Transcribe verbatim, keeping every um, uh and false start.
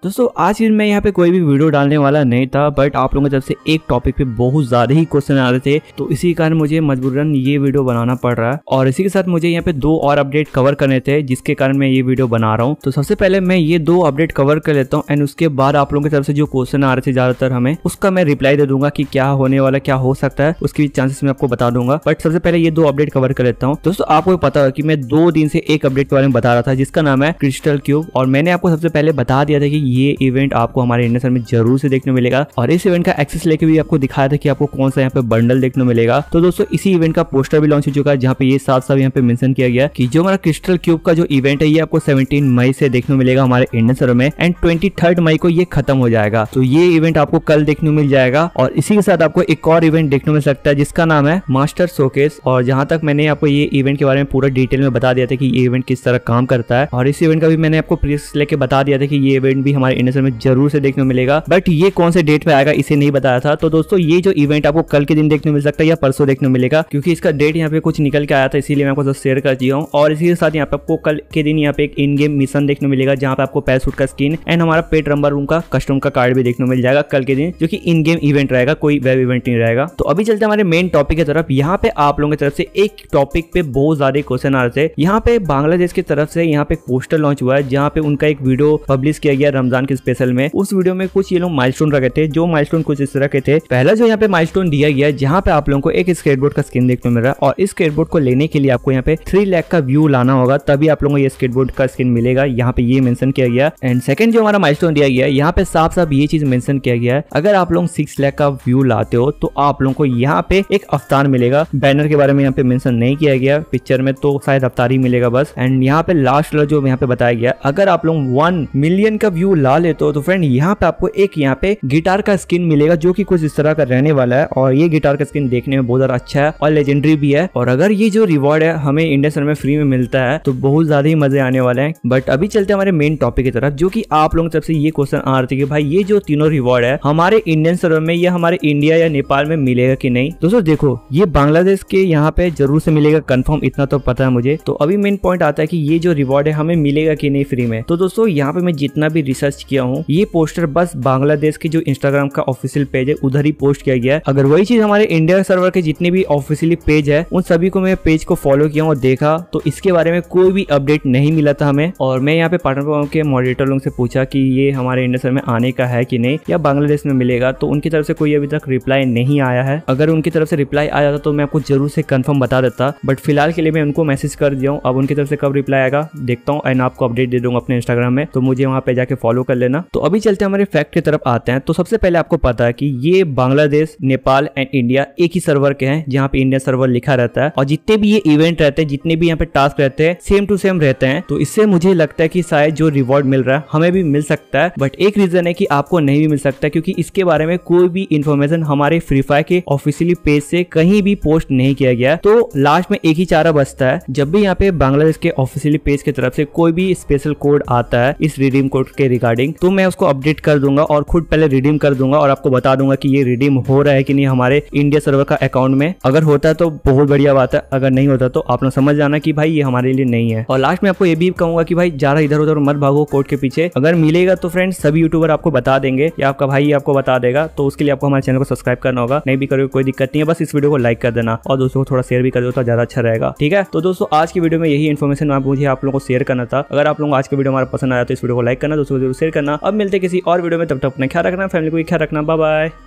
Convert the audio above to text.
दोस्तों आज मैं यहाँ पे कोई भी वीडियो डालने वाला नहीं था, बट आप लोगों की तरफ से एक टॉपिक पे बहुत ज्यादा ही क्वेश्चन आ रहे थे, तो इसी कारण मुझे मजबूरन ये वीडियो बनाना पड़ रहा है। और इसी के साथ मुझे यहाँ पे दो और अपडेट कवर करने थे, जिसके कारण मैं ये वीडियो बना रहा हूँ। तो सबसे पहले मैं ये दो अपडेट कवर कर लेता हूँ एंड उसके बाद आप लोगों की तरफ से जो क्वेश्चन आ रहे थे ज्यादातर हमें, उसका मैं रिप्लाई दे दूंगा कि क्या होने वाला, क्या हो सकता है, उसकी चांसेस मैं आपको बता दूंगा। बट सबसे पहले ये दो अपडेट कवर कर लेता हूँ। दोस्तों आपको पता है कि मैं दो दिन से एक अपडेट के बारे में बता रहा था, जिसका नाम है क्रिस्टल क्यूब। और मैंने आपको सबसे पहले बता दिया था कि ये इवेंट आपको हमारे इंडिया सर्वर में जरूर से देखने मिलेगा, और इस इवेंट का एक्सेस लेके भी आपको दिखाया था कि आपको कौन सा यहाँ पे बंडल देखने मिलेगा। तो दोस्तों इसी इवेंट का पोस्टर भी लॉन्च हो चुका है, जहाँ पे ये साफ साफ यहाँ पे मेंशन किया गया कि जो हमारा क्रिस्टल क्यूब का जो इवेंट है ये आपको सत्रह मई से देखने मिलेगा हमारे इंडियन सर्वर में, एंड तेईस मई को ये खत्म हो जाएगा। तो ये इवेंट आपको कल देखने मिल जाएगा। और इसी के साथ आपको एक और इवेंट देखने मिल सकता है, जिसका नाम है मास्टर शोकेस। और जहां तक मैंने आपको ये इवेंट के बारे में पूरा डिटेल में बता दिया था कि ये इवेंट किस तरह काम करता है, और इस इवेंट का भी मैंने आपको प्रीवियस लेके बता दिया था कि ये इवेंट भी हमारे इंडियन सर्वर में जरूर से देखने मिलेगा। बट ये कौन से डेट पे आएगा इसे नहीं बताया था। तो दोस्तों ये जो इवेंट आपको कल के दिन देखने मिल सकता है या परसों देखने मिलेगा, क्योंकि इसका डेट यहाँ पे कुछ निकल के आया था, इसीलिए मैं आपको शेयर कर दिया हूँ। और इसी के साथ यहाँ पे आपको कल के दिन यहाँ पे एक इन गेम मिशन देखने मिलेगा, जहाँ पे आपको पैराशूट का स्किन एंड हमारा पेट रंबर रूम का कस्टम का कार्ड भी देखने मिल जाएगा कल के दिन, जो कि इन गेम इवेंट रहेगा, कोई वेब इवेंट नहीं रहेगा। तो अभी चलते हमारे मेन टॉपिक की तरफ। यहाँ पे आप लोगों की तरफ से एक टॉपिक पे बहुत ज्यादा क्वेश्चन आ रहे थे। यहाँ पे बांग्लादेश की तरफ से यहाँ पे पोस्टर लॉन्च हुआ है, जहाँ पे उनका एक वीडियो पब्लिश किया गया रमजान के स्पेशल में। उस वीडियो में कुछ ये लोग माइलस्टोन रखे थे, जो माइलस्टोन कुछ इस तरह के थे। पहला जो यहाँ पे माइलस्टोन दिया गया है, जहाँ पे आप लोगों को एक स्केटबोर्ड का स्किन देखने मिल रहा है, और इस स्केटबोर्ड को लेने के लिए आपको यहाँ पे थ्री लाख का व्यू लाना होगा, तभी आप लोगों को ये स्केटबोर्ड का स्किन मिलेगा। यहाँ पे ये मेंशन किया गया। एंड सेकंड जो हमारा माइलस्टोन दिया गया है, यहाँ पे साफ साफ ये चीज मेंशन किया गया है, अगर आप लोग सिक्स लाख का व्यू लाते हो तो आप लोगों को यहाँ पे एक अवतार मिलेगा। बैनर के बारे में यहाँ पे मेंशन नहीं किया गया पिक्चर में, तो शायद अवतार ही मिलेगा बस। एंड यहाँ पे लास्ट जो यहाँ पे बताया गया, अगर आप लोग वन मिलियन का व्यू ला लेते हो तो फ्रेंड यहाँ पे आपको एक यहाँ पे गिटार का स्किन मिलेगा, जो कि कुछ इस तरह का रहने वाला है। और ये गिटार का स्किन देखने में बहुत ज्यादा अच्छा है और लेजेंडरी भी है। और अगर ये जो रिवॉर्ड है हमें इंडियन सर्वर में फ्री में मिलता है तो बहुत ज्यादा ही मजे आने वाले हैं। बट अभी चलते हैं हमारे मेन टॉपिक की तरफ, जो कि आप लोगों की तरफ से ये क्वेश्चन आ रहे थे कि भाई ये जो तीनों रिवॉर्ड है हमारे इंडियन सर्वर में या हमारे इंडिया या नेपाल में मिलेगा कि नहीं। दोस्तों देखो, ये बांग्लादेश के यहाँ पे जरूर से मिलेगा कंफर्म, इतना तो पता है मुझे। तो अभी मेन पॉइंट आता है कि ये जो रिवॉर्ड है हमें मिलेगा कि नहीं फ्री में। तो दोस्तों यहाँ पे मैं जितना भी रिसर्च किया हूँ, ये पोस्टर बस बांग्लादेश के जो इंस्टाग्राम का ऑफिशियल पेज है उधर ही पोस्ट किया गया है। अगर वही चीज हमारे इंडिया सर्वर के जितने भी ऑफिशियली पेज है उन सभी को मैं पेज को फॉलो किया और देखा, तो इसके बारे में कोई भी अपडेट नहीं मिला था हमें। और मैं यहाँ पे पार्टनर के मॉडरेटर लोगों से पूछा कि ये हमारे इंडिया सर्वर में आने का है कि नहीं, या बांग्लादेश में मिलेगा, तो उनकी तरफ से कोई अभी तक रिप्लाई नहीं आया है। अगर उनकी तरफ से रिप्लाई आया था तो मैं आपको जरूर से कंफर्म बता देता, बट फिलहाल के लिए मैं उनको मैसेज कर दिया हूँ। अब उनकी तरफ से कब रिप्लाई आएगा देखता हूँ, एंड आपको अपडेट दे दूंगा अपने इंस्टाग्राम में, तो मुझे वहाँ पे जाके फॉलो कर लेना। तो अभी चलते हमारे फैक्ट की तरफ आते हैं। तो सबसे पहले आपको पता है कि ये बांग्लादेश, नेपाल एंड इंडिया एक ही सर्वर के हैं, जहाँ पे इंडिया सर्वर लिखा रहता है। और जितने भी ये इवेंट रहते हैं, जितने भी यहाँ पे टास्क रहते हैं, सेम टू सेम रहते हैं। तो इससे मुझे लगता है कि शायद जो रिवॉर्ड मिल रहा है हमें भी मिल सकता है। बट एक रीजन है कि आपको नहीं भी मिल सकता, क्योंकि इसके बारे में कोई भी इंफॉर्मेशन हमारे फ्री फायर के ऑफिशियली पेज से कहीं भी पोस्ट नहीं किया गया। तो लास्ट में एक ही चारा बचता है, जब भी यहाँ पे बांग्लादेश के ऑफिशियली पेज की तरफ से कोई भी स्पेशल कोड आता है इस रिडीम कोड के रिगार्डिंग, तो मैं उसको अपडेट कर दूंगा और खुद पहले रिडीम कर दूंगा और आपको बता दूंगा कि ये रिडीम हो रहा है कि नहीं हमारे इंडिया सर्वर का अकाउंट में। अगर होता है तो बहुत बढ़िया बात है, अगर नहीं होता तो आप लोग समझ जाना कि भाई ये हमारे लिए नहीं है। और लास्ट में आपको ये भी कहूंगा कि भाई ज्यादा इधर उधर मत भागो कोड के पीछे, अगर मिलेगा तो फ्रेंड्स सभी यूट्यूबर आपको बता देंगे या आपका भाई आपको बता देगा। तो उसके लिए आपको हमारे चैनल को सब्सक्राइब करना होगा, नहीं भी करोगे कोई दिक्कत नहीं है, बस इस वीडियो को लाइक कर देना और दोस्तों को थोड़ा शेयर भी कर दो तो ज्यादा अच्छा रहेगा, ठीक है। तो दोस्तों आज की वीडियो में यही इन्फॉर्मेशन मुझे आप लोगों को शेयर करना था। अगर आप लोगों को आज की वीडियो हमारा पसंद आया तो इस वीडियो को लाइक करना, दोस्तों को जरूर शेयर करना। अब मिलते किसी और वीडियो में, तब तक अपना ख्याल रखना, फैमिली को ख्याल रखना, बाय बाय।